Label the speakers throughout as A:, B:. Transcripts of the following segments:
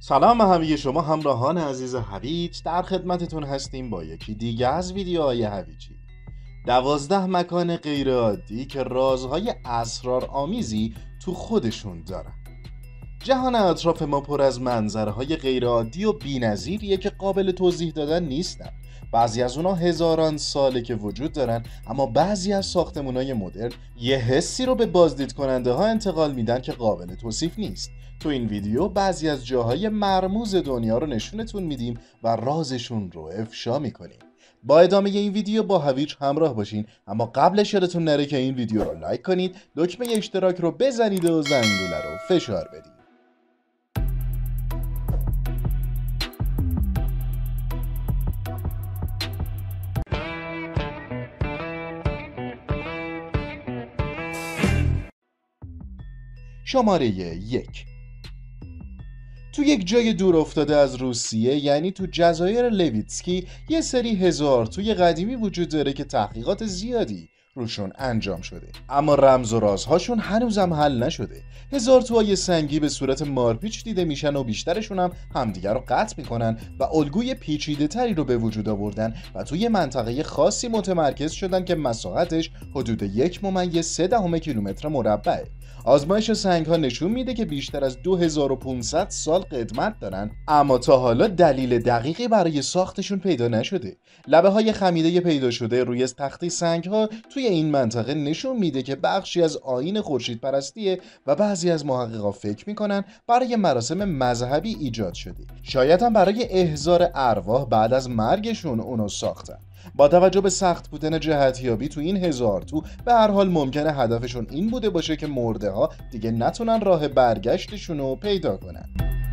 A: سلام به همه شما همراهان عزیز هویج. در خدمتتون هستیم با یکی دیگه از ویدیوهای هویجی. 12 مکان غیرعادی که رازهای اسرارآمیزی تو خودشون دارن. جهان اطراف ما پر از منظرهای غیرعادی و بی‌نظیریه که قابل توضیح دادن نیستن. بعضی از اونا هزاران ساله که وجود دارن، اما بعضی از ساختمان‌های مدرن یه حسی رو به بازدید کننده ها انتقال میدن که قابل توصیف نیست. تو این ویدیو بعضی از جاهای مرموز دنیا رو نشونتون میدیم و رازشون رو افشا میکنیم. با ادامه این ویدیو با هویج همراه باشین، اما قبلش یادتون نره که این ویدیو رو لایک کنید، دکمه اشتراک رو بزنید و زنگوله رو فشار بدید. شماره 1. تو یک جای دور افتاده از روسیه، یعنی تو جزایر لویتسکی، یه سری هزارتوی قدیمی وجود داره که تحقیقات زیادی روشون انجام شده، اما رمز و رازهاشون هنوزم حل نشده. هزارتوهای سنگی به صورت مارپیچ دیده میشن و بیشترشون هم همدیگر رو قطع میکنن و الگوی پیچیده تری رو به وجود آوردن و توی منطقه خاصی متمرکز شدن که مساحتش حدود 1.3 کیلومتر مربعه. آزمایش سنگ ها نشون میده که بیشتر از 2500 سال قدمت دارن، اما تا حالا دلیل دقیقی برای ساختشون پیدا نشده. لبه های خمیده پیدا شده روی تخته سنگ ها توی این منطقه نشون میده که بخشی از آیین خورشید پرستیه و بعضی از محققا فکر میکنن برای مراسم مذهبی ایجاد شده. شاید هم برای احضار ارواح بعد از مرگشون اونو ساختن. با توجه به سخت بودن جهتیابی تو این هزارتو، به هر حال ممکنه هدفشون این بوده باشه که مرده ها دیگه نتونن راه برگشتشون رو پیدا کنن.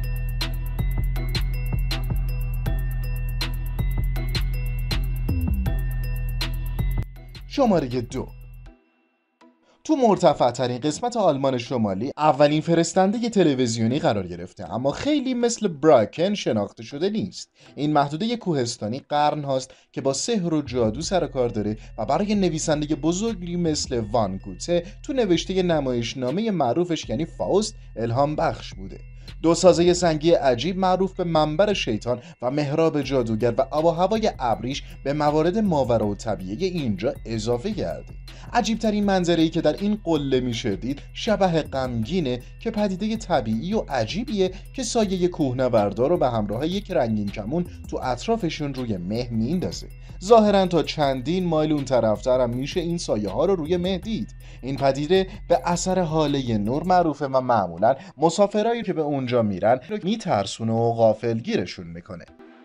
A: شماره 2. تو مرتفع ترین قسمت آلمان شمالی اولین فرستنده تلویزیونی قرار گرفته، اما خیلی مثل براکن شناخته شده نیست. این محدوده کوهستانی قرن هاست که با سحر و جادو سر کار داره و برای نویسنده بزرگی مثل وان گوته تو نوشته نمایشنامه معروفش یعنی فاوست الهام بخش بوده. دو سازه سنگی عجیب معروف به منبر شیطان و محراب جادوگر و آب و هوای ابریش به موارد ماورالطبیعه اینجا اضافه کرده. عجیبترین منظره‌ای که در این قله میشه دید شبح غمگینه که پدیده طبیعی و عجیبیه که سایه کوهنوردها رو به همراه یک رنگین کمون تو اطرافشون روی مه میندازه. ظاهرا تا چندین مایل اون طرفتر هم میشه این سایه ها رو روی مه دید. این پدیده به اثر هاله نور معروفه و معمولا مسافرایی که به اونجا میرن رو میترسونه و غافلگیرشون میکنه.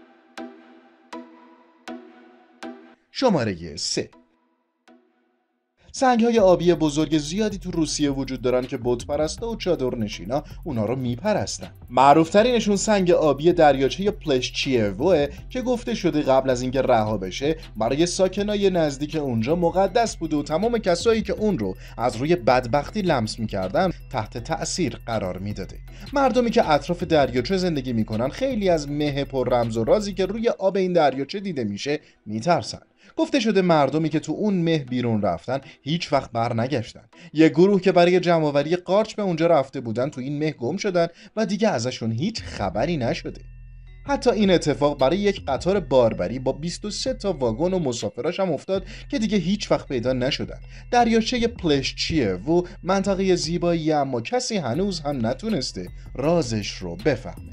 A: شماره 3. سنگ‌های آبی بزرگ زیادی تو روسیه وجود دارن که بت‌پرستا و چادرنشینا اونا رو میپرستن. معروف‌ترینشون سنگ آبی دریاچه پلشچیوه که گفته شده قبل از اینکه رها بشه برای ساکنای نزدیک اونجا مقدس بوده و تمام کسایی که اون رو از روی بدبختی لمس می‌کردن تحت تأثیر قرار میداده. مردمی که اطراف دریاچه زندگی میکنن خیلی از مه پر رمز و رازی که روی آب این دریاچه دیده میشه میترسن. گفته شده مردمی که تو اون مه بیرون رفتن هیچ وقت بر نگشتن. یه گروه که برای جمع‌آوری قارچ به اونجا رفته بودن تو این مه گم شدن و دیگه ازشون هیچ خبری نشده. حتی این اتفاق برای یک قطار باربری با 23 تا واگن و مسافراش هم افتاد که دیگه هیچ وقت پیدا نشدن. دریاچه پلشچیوو منطقه زیبایی، اما کسی هنوز هم نتونسته رازش رو بفهمه.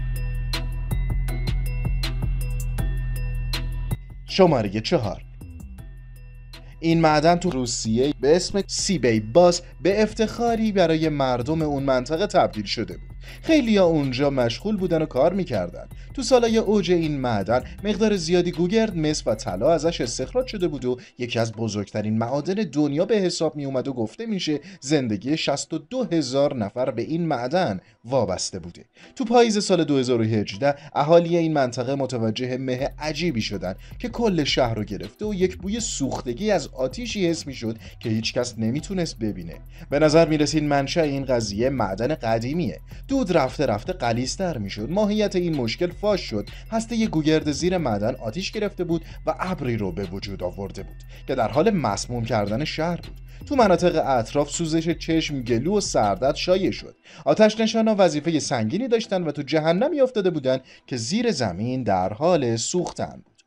A: شماره 4. این معدن تو روسیه به اسم سیبی باس به افتخاری برای مردم اون منطقه تبدیل شده بود. خیلیا اونجا مشغول بودن و کار میکردن. تو سالای اوج این معدن مقدار زیادی گوگرد، مس و طلا ازش استخراج شده بود و یکی از بزرگترین معادن دنیا به حساب می اومد و گفته میشه زندگی 62,000 نفر به این معدن وابسته بوده. تو پاییز سال 2018 اهالی این منطقه متوجه مه عجیبی شدن که کل شهر رو گرفته و یک بوی سوختگی از آتیشی حس میشد که هیچ کس نمیتونست ببینه. به نظر میرسید منشأ این قضیه معدن قدیمیه. دود رفته رفته غلیظتر میشد. ماهیت این مشکل فاش شد. هسته گوگرد زیر معدن آتیش گرفته بود و ابری رو به وجود آورده بود که در حال مسموم کردن شهر بود. تو مناطق اطراف سوزش چشم، گلو و سردرد شایع شد. آتش نشانا وظیفه سنگینی داشتن و تو جهنمی افتاده بودن که زیر زمین در حال سوختن بود.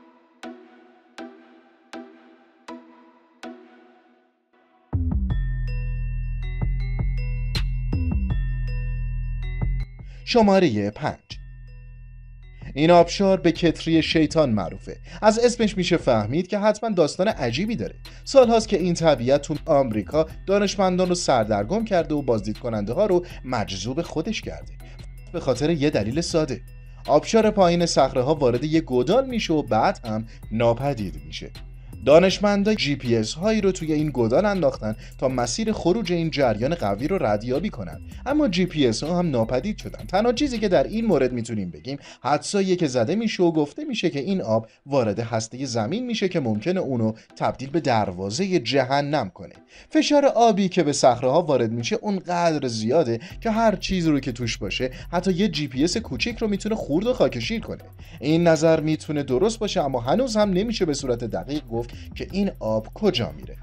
A: شماره 5. این آبشار به کتری شیطان معروفه. از اسمش میشه فهمید که حتما داستان عجیبی داره. سالهاست که این طبیعت تو آمریکا دانشمندان رو سردرگم کرده و بازدید کننده ها رو مجذوب خودش کرده. به خاطر یه دلیل ساده. آبشار پایین صخره‌ها وارد یه گودال میشه و بعد هم ناپدید میشه. دانشمندا GPS هایی رو توی این گودال انداختن تا مسیر خروج این جریان قوی رو ردیابی کنن، اما GPS ها هم ناپدید شدن. تنها چیزی که در این مورد میتونیم بگیم حدسایی که زده میشه و گفته میشه که این آب وارد هسته زمین میشه که ممکنه اونو تبدیل به دروازه جهنم کنه. فشار آبی که به صخره‌ها وارد میشه اونقدر زیاده که هر چیزی رو که توش باشه، حتی یه GPS کوچیک رو میتونه خورد و خاکشیر کنه. این نظر میتونه درست باشه، اما هنوز هم نمیشه به صورت دقیق گفت که این آب کجا میره.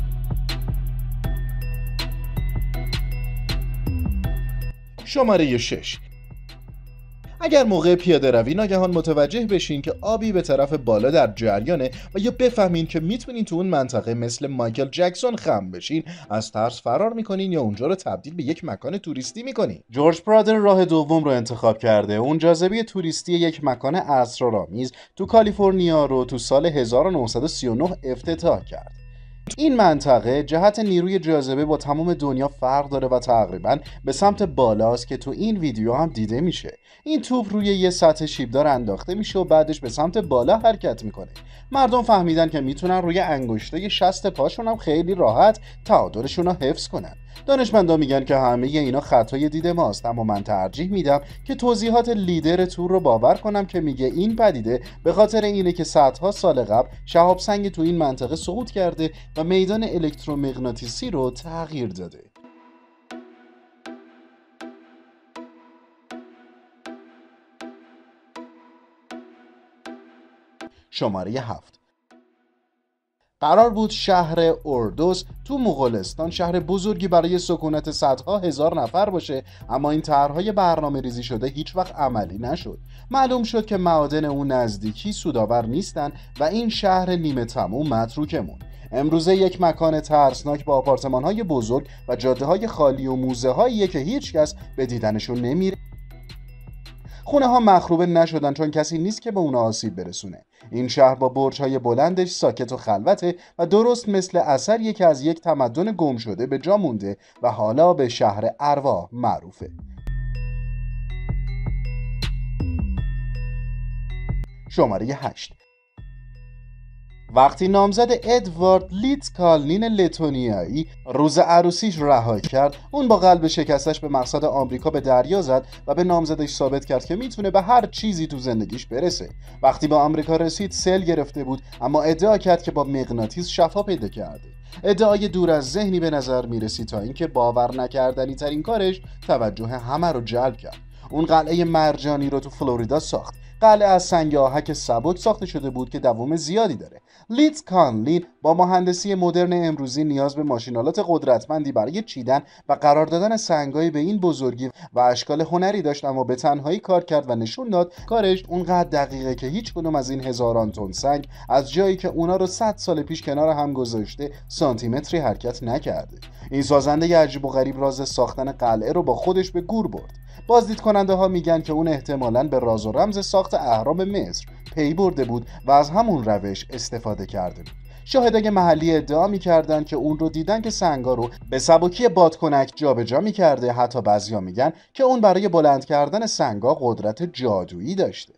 A: شماره 6. اگر موقع پیاده روی ناگهان متوجه بشین که آبی به طرف بالا در جریانه و یا بفهمین که میتونین تو اون منطقه مثل مایکل جکسون خم بشین، از ترس فرار میکنین یا اونجا رو تبدیل به یک مکان توریستی میکنین. جورج پرادر راه دوم رو انتخاب کرده. اون جاذبه توریستی یک مکان اسرارآمیز تو کالیفرنیا رو تو سال 1939 افتتاح کرد. این منطقه جهت نیروی جاذبه با تمام دنیا فرق داره و تقریباً به سمت بالاست که تو این ویدیو هم دیده میشه. این توپ روی یه سطح شیبدار انداخته میشه و بعدش به سمت بالا حرکت میکنه. مردم فهمیدن که میتونن روی انگشتای شست پاشون هم خیلی راحت تعادلشون رو حفظ کنن. دانشمندان میگن که همه اینا خطای دید ماست، اما من ترجیح میدم که توضیحات لیدر تور رو باور کنم که میگه این پدیده به خاطر اینه که صدها سال قبل شهاب سنگ تو این منطقه سقوط کرده و میدان الکترومغناطیسی رو تغییر داده. شماره 7. قرار بود شهر اوردوس تو مغولستان شهر بزرگی برای سکونت صدها هزار نفر باشه، اما این طرح‌های برنامه ریزی شده هیچ وقت عملی نشد. معلوم شد که معادن اون نزدیکی سودآور نیستن و این شهر نیمه تموم متروکمون. امروزه یک مکان ترسناک با آپارتمان‌های بزرگ و جاده‌های خالی و موزه‌هایی که هیچ کس به دیدنشون نمیره. خونه ها مخروبه نشدن چون کسی نیست که به اونا آسیب برسونه. این شهر با برج‌های بلندش ساکت و خلوته و درست مثل اثریه که از یک تمدن گم شده به جا مونده و حالا به شهر ارواح معروفه. شماره 8. وقتی نامزد ادوارد لیتکالنین لتونیایی روز عروسیش رها کرد، اون با قلب شکستش به مقصد آمریکا به دریا زد و به نامزدش ثابت کرد که میتونه به هر چیزی تو زندگیش برسه. وقتی به آمریکا رسید سیل گرفته بود، اما ادعا کرد که با مغناطیس شفا پیدا کرده. ادعای دور از ذهنی به نظر میرسید تا اینکه باور نکردنی ترین کارش توجه همه رو جلب کرد. اون قلعه مرجانی رو تو فلوریدا ساخت. قلعه از سنگ آهک سبک ساخته شده بود که دوام زیادی داره. لیتکالنین با مهندسی مدرن امروزی نیاز به ماشینالات قدرتمندی برای چیدن و قرار دادن سنگ‌های به این بزرگی و اشکال هنری داشت، اما به تنهایی کار کرد و نشون داد کارش اونقدر دقیقه که هیچ کدوم از این هزاران تن سنگ از جایی که اونا رو 100 سال پیش کنار هم گذاشته سانتیمتری حرکت نکرده. این سازنده عجیب و غریب راز ساختن قلعه رو با خودش به گور برد. بازدید کننده ها میگن که اون احتمالاً به راز و رمز ساخت اهرام مصر پی برده بود و از همون روش استفاده کرده بود. شاهدای محلی ادعا میکردن که اون رو دیدن که سنگا رو به سبکی بادکنک جابجا میکرده. حتی بعضیا میگن که اون برای بلند کردن سنگا قدرت جادویی داشته.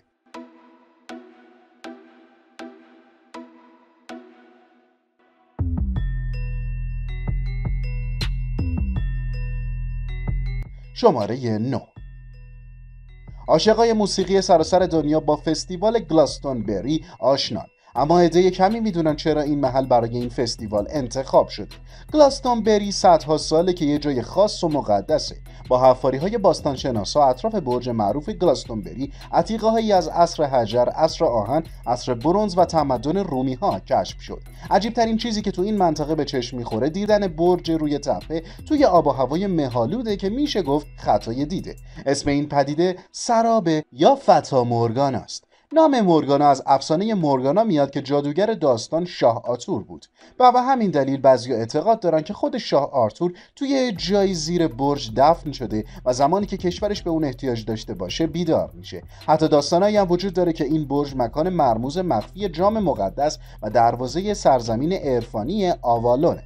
A: شماره 9. عاشقای موسیقی سراسر دنیا با فستیوال گلاستونبری آشنان. اما عده کمی میدونن چرا این محل برای این فستیوال انتخاب شده. گلاستونبری صدها ساله که یه جای خاص و مقدسه. با حفاری‌های باستانشناسا اطراف برج معروف گلاستونبری عتیقه‌هایی از عصر حجر، عصر آهن، عصر برنز و تمدن رومی‌ها کشف شد. عجیب‌ترین چیزی که تو این منطقه به چشم می‌خوره دیدن برج روی تپه توی آب و هوای مه‌آلوده که میشه گفت خطای دیده. اسم این پدیده سرابه یا فتا مورگانا است. نام مورگانا از افسانه مورگانا میاد که جادوگر داستان شاه آرتور بود و به همین دلیل بعضی اعتقاد دارن که خود شاه آرتور توی جایی زیر برج دفن شده و زمانی که کشورش به اون احتیاج داشته باشه بیدار میشه. حتی داستانایی هم وجود داره که این برج مکان مرموز مخفی جام مقدس و دروازه سرزمین عرفانی آوالونه.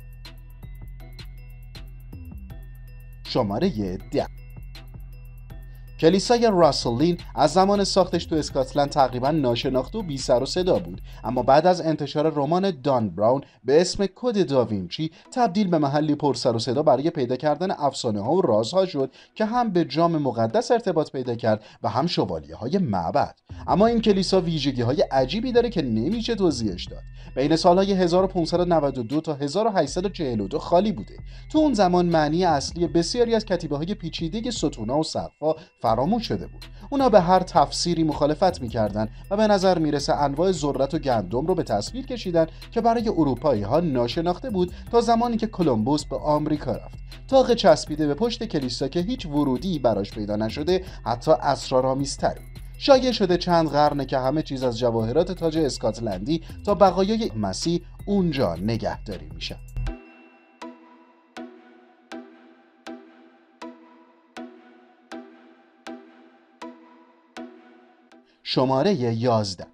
A: شماره 10. کلیسای راسلین از زمان ساختش تو اسکاتلند تقریبا ناشناخته و بی سر و صدا بود، اما بعد از انتشار رمان دان براون به اسم کد داوینچی تبدیل به محلی پر سر و صدا برای پیدا کردن افسانه ها و رازها شد که هم به جام مقدس ارتباط پیدا کرد و هم شوالیه های معبد. اما این کلیسا ویژگی های عجیبی داره که نمیشه توضیحش داد. بین سالهای 1592 تا 1842 خالی بوده. تو اون زمان معنی اصلی بسیاری از کتیبه های پیچیده ستون‌ها و سقف‌ها فراموش شده بود. اونا به هر تفسیری مخالفت میکردن و به نظر میرسه انواع ذرت و گندم رو به تصویر کشیدن که برای اروپایی ها ناشناخته بود تا زمانی که کلمبوس به آمریکا رفت. طاق چسبیده به پشت کلیسا که هیچ ورودی براش پیدا نشده حتی اسرارآمیزتره. شایع شده چند قرنه که همه چیز از جواهرات تاج اسکاتلندی تا بقایای مسیح اونجا نگهداری میشن. شماره 11.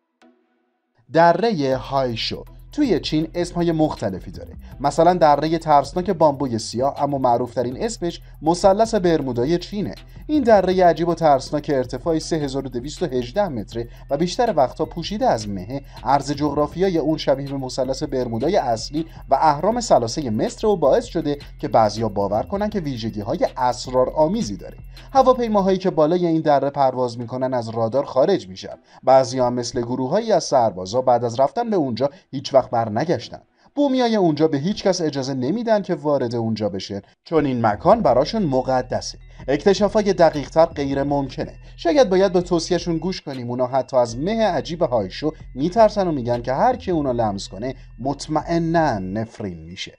A: دره هایشو توی چین اسمهای مختلفی داره. مثلا دره ترسناک بامبوی سیاه، اما معروفترین اسمش مثلث برمودای چینه. این دره عجیب و ترسناک ارتفاعی 3218 متره و بیشتر وقتها پوشیده از مه. عرض جغرافیایی اون شبیه به مثلث برمودای اصلی و اهرام ثلاثه مصر و باعث شده که بعضیا باور کنن که ویژگی‌های اسرارآمیزی داره. هواپیماهایی که بالای این دره پرواز میکنن از رادار خارج میشن. بعضیا مثل گروهایی از سربازا بعد از رفتن به اونجا هیچ وقت برنگشتن. بومیای اونجا به هیچ کس اجازه نمیدن که وارد اونجا بشه، چون این مکان براشون مقدسه. اکتشافای دقیق‌تر غیر ممکنه. شاید باید به توصیهشون گوش کنیم. اونا حتی از مه عجیب هایشو میترسن و میگن که هر کی اونا لمس کنه مطمئناً نفرین میشه.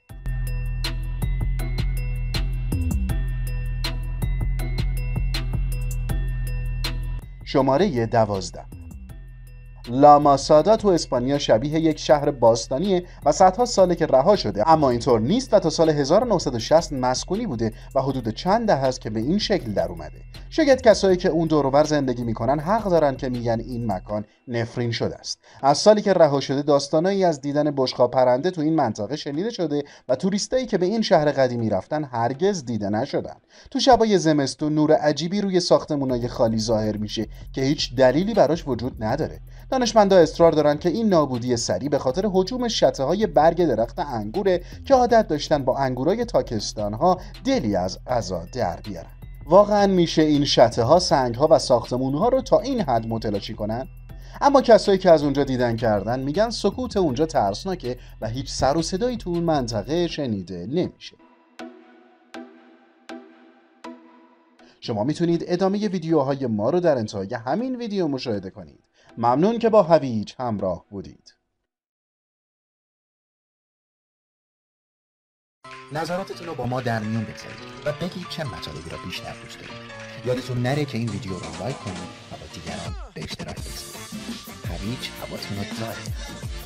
A: شماره 12. لاماسادا تو اسپانیا شبیه یک شهر باستانیه و صدها ساله که رها شده، اما اینطور نیست و تا سال 1960 مسکونی بوده و حدود چند دهه است که به این شکل در اومده. شاید کسایی که اون دور و بر زندگی میکنن حق دارن که میگن این مکان نفرین شده است. از سالی که رها شده داستانایی از دیدن بشقاب پرنده تو این منطقه شنیده شده و توریستایی که به این شهر قدیمی رفتن هرگز دیده نشدن. تو شبای زمستون نور عجیبی روی ساختمونای خالی ظاهر میشه که هیچ دلیلی براش وجود نداره. دانشمندا اصرار دارن که این نابودی سریع به خاطر هجوم شته‌های برگ درخت انگوره که عادت داشتن با انگورای تاکستان‌ها دلی از غذا در بیارن. واقعا میشه این شته‌ها، سنگ‌ها و ساختمون‌ها رو تا این حد متلاشی کنن؟ اما کسایی که از اونجا دیدن کردن میگن سکوت اونجا ترسناکه و هیچ سر و صدایی تو اون منطقه شنیده نمیشه. شما میتونید ادامه ویدیوهای ما رو در انتهای همین ویدیو مشاهده کنید. ممنون که با هویج همراه بودید.
B: نظراتتون رو با ما در میون بگذارید و بگید چه مطالبی را بیشتر دوست دارید. یادتون نره که این ویدیو رو لایک کنید و با دیگران به اشتراک بگذارید. هویج هواتون رو داره.